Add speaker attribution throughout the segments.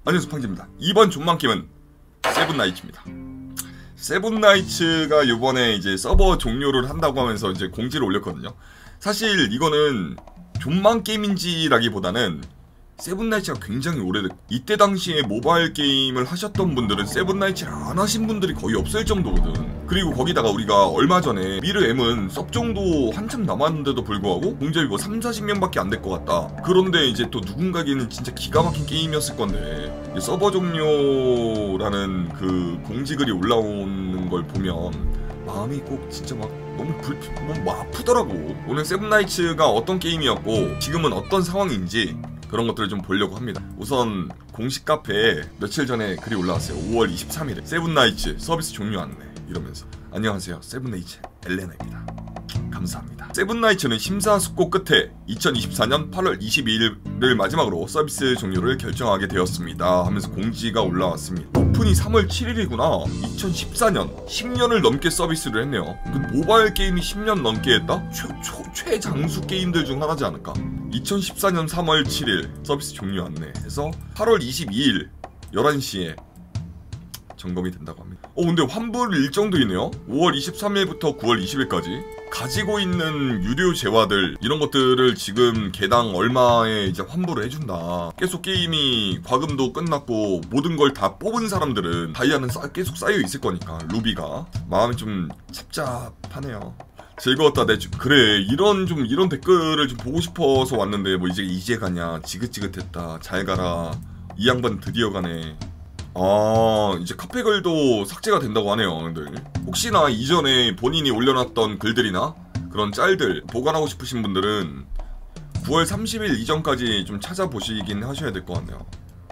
Speaker 1: 안녕하세요, 팡지입니다. 이번 존망 게임은 세븐나이츠입니다. 세븐나이츠가 요번에 이제 서버 종료를 한다고 하면서 이제 공지를 올렸거든요. 사실 이거는 존망 게임인지라기보다는 세븐나이츠가 굉장히 오래됐고, 이때 당시에 모바일 게임을 하셨던 분들은 세븐나이츠를 안 하신 분들이 거의 없을 정도거든. 그리고 거기다가 우리가 얼마 전에 미르 M은 섭정도 한참 남았는데도 불구하고 공점이 뭐 30-40명밖에 안 될 것 같다. 그런데 이제 또 누군가에게는 진짜 기가 막힌 게임이었을 건데, 서버 종료라는 그 공지글이 올라오는 걸 보면 마음이 꼭 진짜 막 너무 아프더라고. 오늘 세븐나이츠가 어떤 게임이었고 지금은 어떤 상황인지 그런 것들을 좀 보려고 합니다. 우선 공식 카페에 며칠 전에 글이 올라왔어요. 5월 23일에 세븐나이츠 서비스 종료 안내 이러면서, 안녕하세요, 세븐나이츠 엘레나입니다. 감사합니다. 세븐나이츠는 심사숙고 끝에 2024년 8월 22일을 마지막으로 서비스 종료를 결정하게 되었습니다 하면서 공지가 올라왔습니다. 오픈이 3월 7일이구나. 2014년 10년을 넘게 서비스를 했네요. 그 모바일 게임이 10년 넘게 했다? 최장수 게임들 중 하나지 않을까? 2014년 3월 7일 서비스 종료 안내해서 8월 22일 11시에 점검이 된다고 합니다. 근데 환불 일정도 있네요. 5월 23일부터 9월 20일까지 가지고 있는 유료 재화들 이런 것들을 지금 개당 얼마에 이제 환불을 해준다. 계속 게임이 과금도 끝났고 모든 걸 다 뽑은 사람들은 다이아는 계속 쌓여 있을 거니까 루비가 마음이 좀 찹찹하네요. 즐거웠다. 그래, 이런 댓글을 좀 보고 싶어서 왔는데, 뭐 이제 가냐, 지긋지긋했다, 잘 가라, 이 양반 드디어 가네. 이제 카페글도 삭제가 된다고 하네요. 근데 혹시나 이전에 본인이 올려놨던 글들이나 그런 짤들 보관하고 싶으신 분들은 9월 30일 이전까지 좀 찾아보시긴 하셔야 될 것 같네요.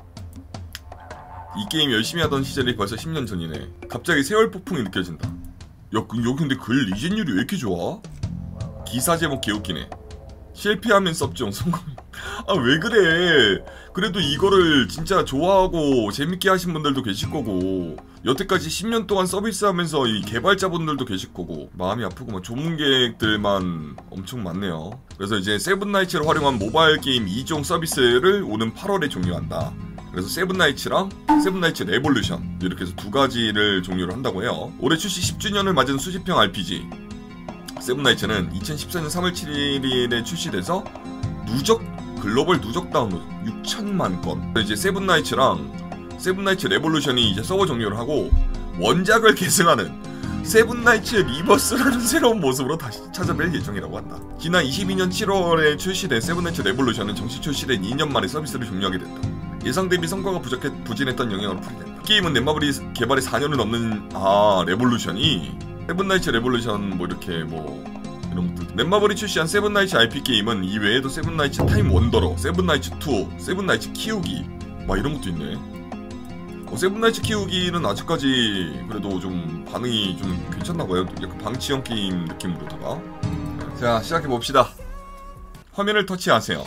Speaker 1: 이 게임 열심히 하던 시절이 벌써 10년 전이네. 갑자기 세월 폭풍이 느껴진다. 여기 근데 글 리젠율이 왜 이렇게 좋아? 기사 제목 개웃기네. 실패하면 섭종 성공. 왜 그래. 그래도 이거를 진짜 좋아하고 재밌게 하신 분들도 계실 거고, 여태까지 10년 동안 서비스하면서 이 개발자분들도 계실 거고, 마음이 아프고 막 조문객들만 엄청 많네요. 그래서 이제 세븐나이츠를 활용한 모바일 게임 2종 서비스를 오는 8월에 종료한다. 그래서 세븐나이츠랑 세븐나이츠 레볼루션 이렇게 해서 두 가지를 종료를 한다고 해요. 올해 출시 10주년을 맞은 수집형 RPG 세븐나이츠는 2014년 3월 7일에 출시돼서 글로벌 누적 다운로드 6천만 건. 이제 세븐나이츠랑 세븐나이츠 레볼루션이 이제 서버 종료를 하고 원작을 계승하는 세븐나이츠 리버스라는 새로운 모습으로 다시 찾아뵐 예정이라고 한다. 지난 22년 7월에 출시된 세븐나이츠 레볼루션은 정식 출시된 2년 만에 서비스를 종료하게 됐다. 예상 대비 성과가 부진했던 영향으로 풀이된다. 게임은 넷마블이 개발에 4년을 넘는 레볼루션이 세븐나이츠 레볼루션 뭐 이렇게 뭐 이런 것들. 넷마블이 출시한 세븐나이츠 IP 게임은 이 외에도 세븐나이츠 타임 원더러, 세븐나이츠 2, 세븐나이츠 키우기 막 이런 것도 있네. 세븐나이츠 키우기는 아직까지 그래도 좀 반응이 좀 괜찮나봐요. 약간 방치형 게임 느낌으로다가. 자, 시작해봅시다. 화면을 터치하세요.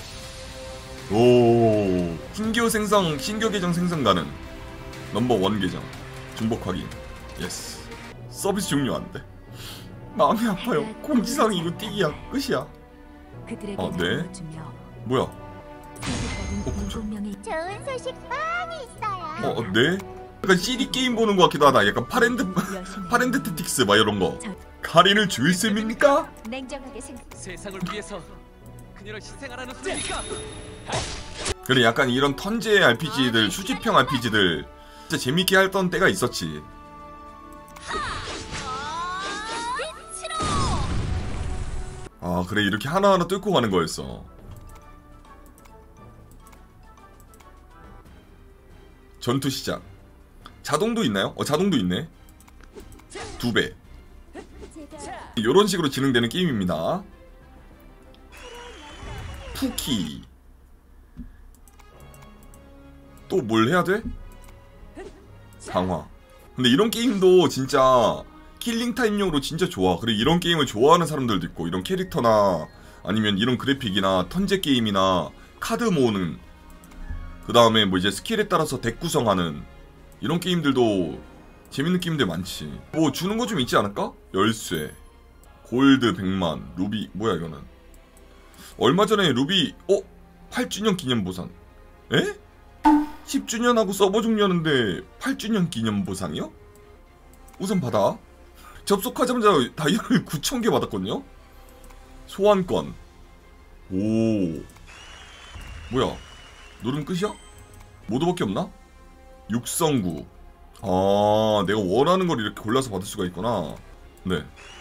Speaker 1: 오, 신규 계정 생성 가능. 넘버 1 계정 중복 확인. 예스. 서비스 종료 안 돼. 마음이 아파요. 공지사항 이거 띠기야. 끝이야. 네. 뭐야?
Speaker 2: 좋은 소식 많이 있어요.
Speaker 1: 네? 약간 CD 게임 보는 것 같기도 하다. 약간 파렌드 테틱스 막 이런 거. 가린을 줄 셈입니까?
Speaker 2: 냉정하게
Speaker 3: 세상을 위해서 그녀를 희생하라는 소리니까.
Speaker 1: 그래, 약간 이런 턴제 RPG들, 수집형 RPG들 진짜 재밌게 했던 때가 있었지. 그래, 이렇게 하나하나 뚫고 가는 거였어. 전투 시작. 자동도 있나요? 자동도 있네. 2배. 이런 식으로 진행되는 게임입니다. 푸키. 또 뭘 해야 돼? 강화. 근데 이런 게임도 진짜 킬링 타임용으로 진짜 좋아. 그리고 이런 게임을 좋아하는 사람들도 있고, 이런 캐릭터나 아니면 이런 그래픽이나 턴제 게임이나 카드 모으는, 그 다음에 뭐 이제 스킬에 따라서 덱 구성하는 이런 게임들도 재밌는 게임들 많지. 뭐 주는 거 좀 있지 않을까? 열쇠, 골드 100만, 루비. 뭐야 이거는? 얼마 전에 루비 8주년 기념 보상. 에? 10주년하고 서버 종료하는데 8주년 기념 보상이요? 우선 받아. 접속하자마자 다이아를 9,000개 받았거든요? 소환권. 오. 뭐야? 노름 끝이야? 모드밖에 없나? 육성구. 아, 내가 원하는 걸 이렇게 골라서 받을 수가 있구나. 네.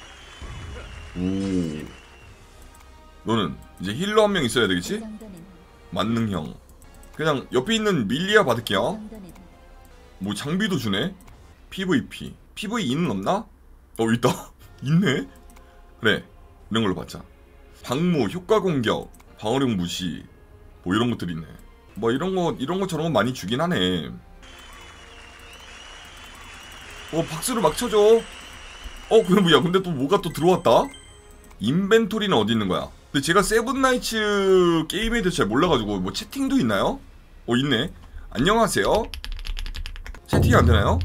Speaker 1: 오. 너는 이제 힐러 한 명 있어야 되겠지? 만능형. 그냥 옆에 있는 밀리아 받을게요. 뭐 장비도 주네? PVP. PVE는 없나? 있다. 있네? 그래. 이런 걸로 받자. 방무, 효과 공격, 방어력 무시. 뭐 이런 것들이 있네. 뭐 이런 거 저런 거 많이 주긴 하네. 박수를 막 쳐줘. 그래 뭐야. 근데 또 뭐가 또 들어왔다? 인벤토리는 어디 있는 거야? 근데 제가 세븐나이츠 게임에 대해서 잘 몰라가지고 뭐 채팅도 있나요? 있네. 안녕하세요. 채팅이 안 되나요?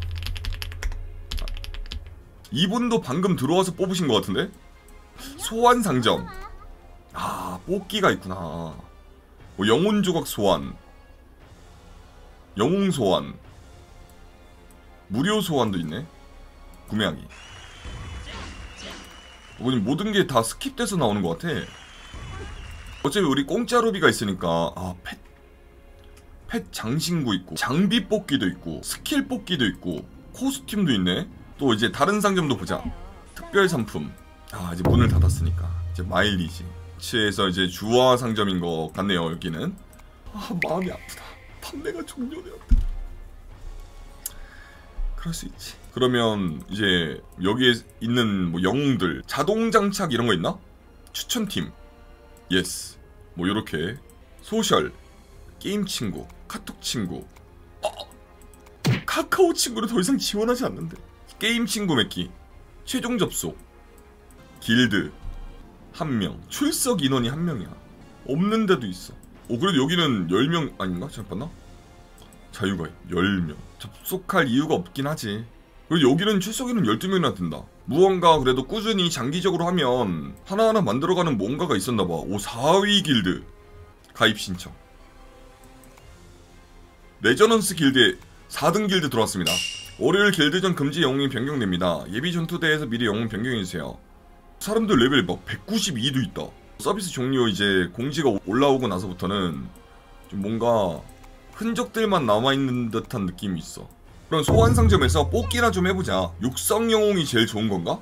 Speaker 1: 이분도 방금 들어와서 뽑으신 것 같은데? 소환 상점. 아, 뽑기가 있구나. 영혼 조각 소환, 영웅 소환, 무료 소환도 있네. 구매하기. 모든 게 다 스킵돼서 나오는 것 같아. 어차피 우리 공짜 로비가 있으니까. 펫 장신구 있고, 장비 뽑기도 있고, 스킬 뽑기도 있고, 코스튬도 있네. 또 이제 다른 상점도 보자. 특별 상품. 이제 문을 닫았으니까 이제 마일리지. 치에서 이제 주화 상점인 것 같네요. 여기는. 마음이 아프다. 판매가 종료되었다. 그럴 수 있지. 그러면 이제 여기에 있는 뭐 영웅들, 자동 장착 이런 거 있나? 추천팀, 예스. 뭐 요렇게 소셜, 게임 친구, 카톡 친구. 카카오 친구를 더 이상 지원하지 않는데. 게임 친구 맺기, 최종 접속, 길드 1명, 출석 인원이 1명이야. 없는 데도 있어. 그래도 여기는 10명 아닌가? 잠깐만. 자유가입 10명. 접속할 이유가 없긴 하지. 그리고 여기는 출석 인원 12명이나 든다. 무언가 그래도 꾸준히 장기적으로 하면 하나하나 만들어가는 뭔가가 있었나봐. 4위 길드 가입 신청. 레저넌스 길드에 4등 길드 들어왔습니다. 월요일 길드전 금지 영웅이 변경됩니다. 예비 전투대에서 미리 영웅 변경해주세요. 사람들 레벨 막 192도 있다. 서비스 종료 이제 공지가 올라오고 나서부터는 좀 뭔가 흔적들만 남아있는 듯한 느낌이 있어. 그럼 소환 상점에서 뽑기나 좀 해보자. 육성 영웅이 제일 좋은 건가?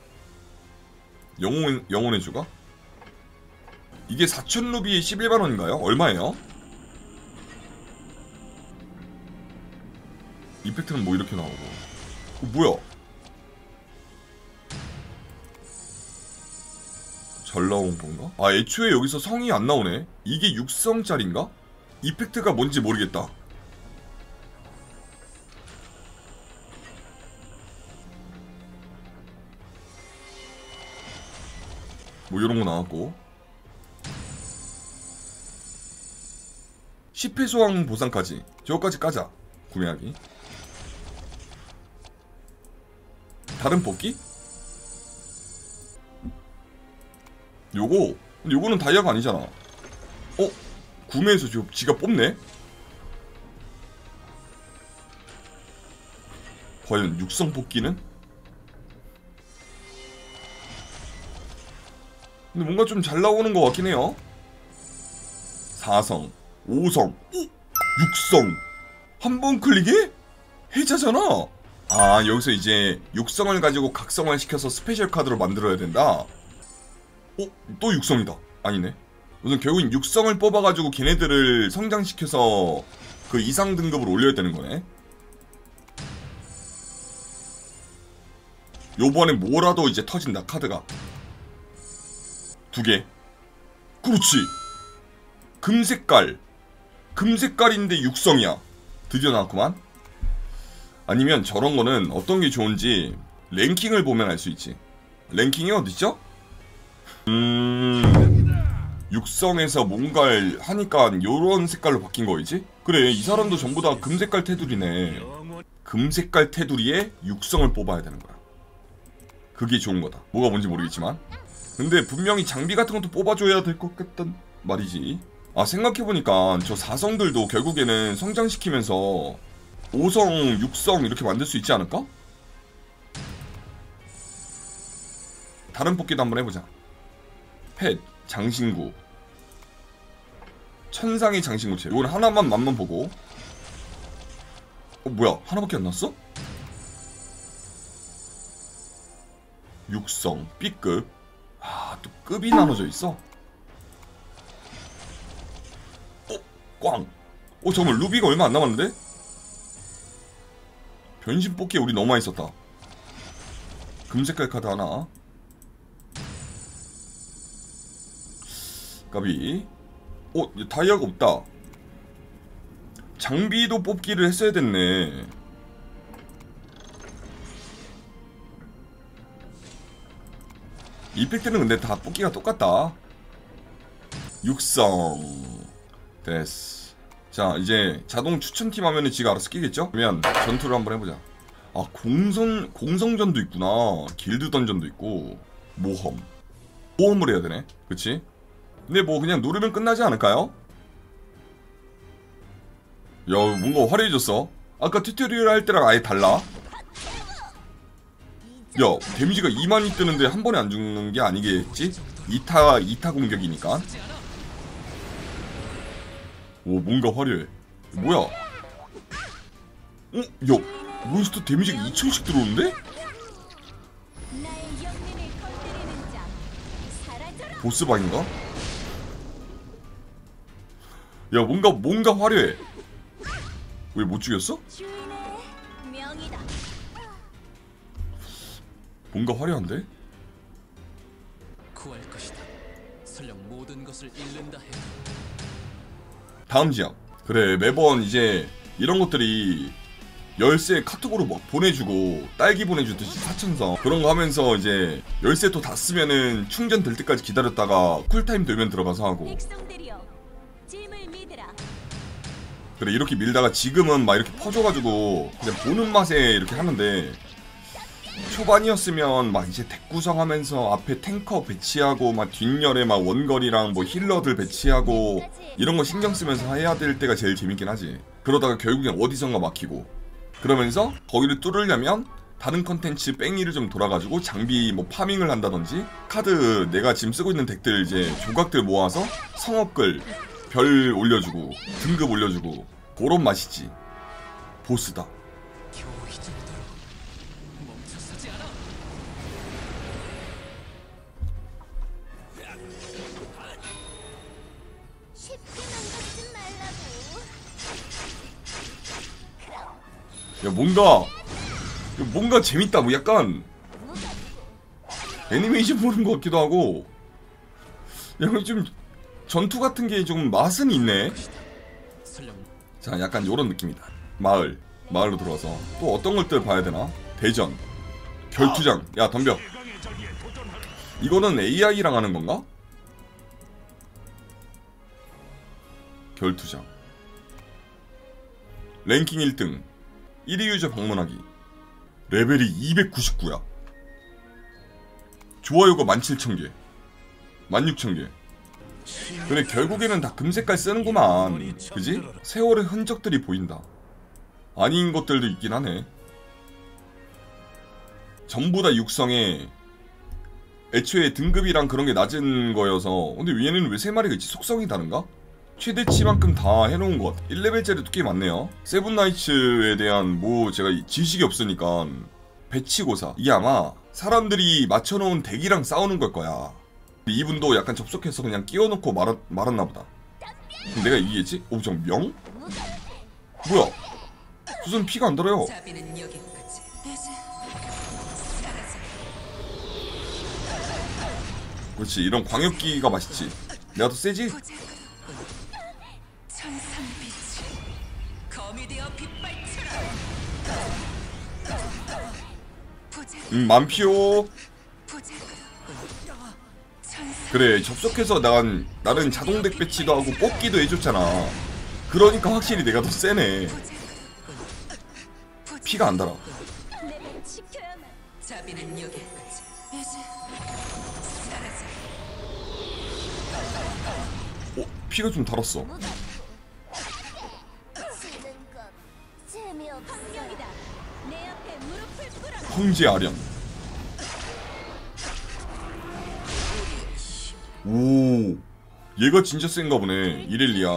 Speaker 1: 영혼의 주가? 이게 4,000루비에 11만원인가요? 얼마예요? 이펙트는 뭐 이렇게 나오고. 뭐야? 잘 나온 건가? 애초에 여기서 성이 안 나오네. 이게 6성짜리인가? 이펙트가 뭔지 모르겠다. 뭐 이런 거 나왔고. 10회 소환 보상까지. 저거까지 까자. 구매하기. 다른 뽑기? 요거는 다이아가 아니잖아. 구매해서 지가 뽑네? 과연 육성 뽑기는? 근데 뭔가 좀 잘 나오는 것 같긴 해요. 4성, 5성, 6성. 한 번 클릭에? 해자잖아. 여기서 이제 육성을 가지고 각성을 시켜서 스페셜 카드로 만들어야 된다. 또 육성이다. 아니네. 우선 결국엔 육성을 뽑아가지고 걔네들을 성장시켜서 그 이상 등급을 올려야 되는 거네. 요번에 뭐라도 이제 터진다. 카드가 2개. 그렇지. 금색깔인데 육성이야. 드디어 나왔구만. 아니면 저런 거는 어떤 게 좋은지 랭킹을 보면 알 수 있지. 랭킹이 어딨죠? 육성에서 뭔가를 하니까 요런 색깔로 바뀐 거이지? 그래, 이 사람도 전부 다 금색깔 테두리네. 금색깔 테두리에 육성을 뽑아야 되는 거야. 그게 좋은 거다. 뭐가 뭔지 모르겠지만. 근데 분명히 장비 같은 것도 뽑아줘야 될 것 같단 말이지. 아 생각해보니까 저 4성들도 결국에는 성장시키면서 5성, 6성 이렇게 만들 수 있지 않을까? 다른 뽑기도 한번 해보자. 펫, 장신구, 천상의 장신구체. 이건 하나만 맛만 보고. 뭐야 하나밖에 안 났어? 6성 B급. 아 또 급이 나눠져 있어. 꽝. 잠깐만 루비가 얼마 안 남았는데? 변신 뽑기에 우리 너무 많이 썼다. 금색깔 카드 하나. 까비. 다이아가 없다. 장비도 뽑기를 했어야 됐네. 이펙트는 근데 다 뽑기가 똑같다. 육성 됐어. 자 이제 자동 추천팀 하면은 지가 알아서 끼겠죠? 그러면 전투를 한번 해보자. 아 공성전도 있구나. 길드 던전도 있고. 모험을 해야 되네. 그치? 근데 뭐 그냥 누르면 끝나지 않을까요? 야 뭔가 화려해졌어. 아까 튜토리얼 할 때랑 아예 달라. 야 데미지가 2만이 뜨는데 한 번에 안 죽는 게 아니겠지? 2타 공격이니까. 오 뭔가 화려해. 뭐야? 야 몬스터 데미지가 2000씩 들어오는데? 보스방인가? 야 뭔가 화려해. 왜 못 죽였어? 뭔가 화려한데?
Speaker 3: 구할 것이다. 설령 모든 것을 잃는다 해도.
Speaker 1: 다음 지역. 그래 매번 이제 이런 것들이 열쇠 카톡으로 막 보내주고 딸기 보내주듯이 4,000성 그런 거 하면서 이제 열쇠 또 다 쓰면은 충전 될 때까지 기다렸다가 쿨타임 되면 들어가서 하고. 그래 이렇게 밀다가 지금은 막 이렇게 퍼줘가지고 그냥 보는 맛에 이렇게 하는데, 초반이었으면 막 이제 덱 구성하면서 앞에 탱커 배치하고 막 뒷열에 막 원거리랑 뭐 힐러들 배치하고 이런 거 신경 쓰면서 해야 될 때가 제일 재밌긴 하지. 그러다가 결국엔 어디선가 막히고, 그러면서 거기를 뚫으려면 다른 컨텐츠 뺑이를 좀 돌아가지고 장비 뭐 파밍을 한다든지, 카드 내가 지금 쓰고 있는 덱들 이제 조각들 모아서 성업글 별 올려주고 등급 올려주고 그런 맛이지. 보스다. 야 뭔가 재밌다. 뭐 약간 애니메이션 보는 것 같기도 하고, 약간 좀 전투 같은 게 좀 맛은 있네. 자 약간 요런 느낌이다. 마을로 들어와서 또 어떤 것들 봐야 되나? 대전, 결투장. 야 덤벼. 이거는 AI랑 하는 건가? 결투장 랭킹 1등 1위 유저 방문하기. 레벨이 299야. 좋아요가 17,000개 16,000개. 근데 결국에는 다 금색깔 쓰는구만. 그지? 세월의 흔적들이 보인다. 아닌 것들도 있긴 하네. 전부 다 육성에 애초에 등급이랑 그런 게 낮은 거여서. 근데 얘는 왜 3마리가 있지? 속성이 다른가? 최대치만큼 다 해놓은 것 같아. 1레벨짜리도 꽤 많네요. 세븐나이츠에 대한 뭐 제가 지식이 없으니까 배치고사, 이게 아마 사람들이 맞춰놓은 덱이랑 싸우는 걸 거야. 이분도 약간 접속해서 그냥 끼워놓고 말았나보다. 그럼 내가 이기겠지? 오 저 명? 뭐야? 무슨 피가 안 달아요. 그렇지, 이런 광역기가 맛있지. 내가 더 세지? 만피오. 그래 접속해서 나는 자동덱 배치도 하고 뽑기도 해줬잖아. 그러니까 확실히 내가 더 세네. 피가 안 달아. 피가 좀 달았어. 황제 아련. 오, 얘가 진짜 센가 보네. 이렐리아.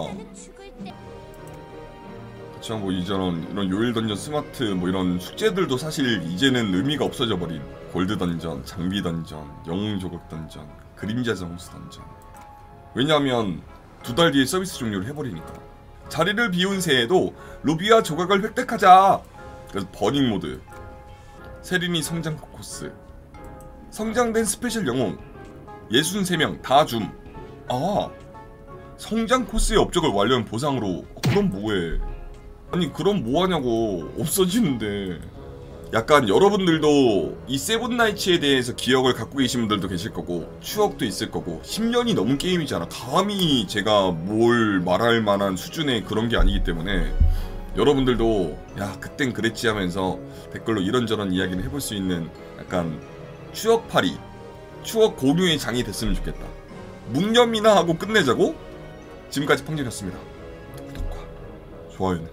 Speaker 1: 그치만 뭐 이런 요일 던전 스마트 뭐 이런 숙제들도 사실 이제는 의미가 없어져 버린 골드 던전, 장비 던전, 영웅 조각 던전, 그림자 정수 던전. 왜냐하면 2달 뒤에 서비스 종료를 해버리니까. 자리를 비운 새에도 루비아 조각을 획득하자. 그래서 버닝 모드, 세린이 성장 코스, 성장된 스페셜 영웅 63명 다 줌. 아, 성장 코스의 업적을 완료한 보상으로. 그럼 뭐해? 아니 그럼 뭐하냐고. 없어지는데. 약간 여러분들도 이 세븐나이츠에 대해서 기억을 갖고 계신 분들도 계실 거고 추억도 있을 거고 10년이 넘은 게임이잖아. 감히 제가 뭘 말할 만한 수준의 그런 게 아니기 때문에 여러분들도 야 그땐 그랬지 하면서 댓글로 이런저런 이야기를 해볼 수 있는 약간 추억팔이, 추억 공유의 장이 됐으면 좋겠다. 묵념이나 하고 끝내자고? 지금까지 팡진이었습니다. 구독과 좋아요는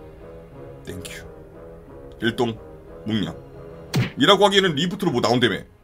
Speaker 1: 땡큐. 일동 묵념 이라고 하기에는 리부트로 뭐 나온다며.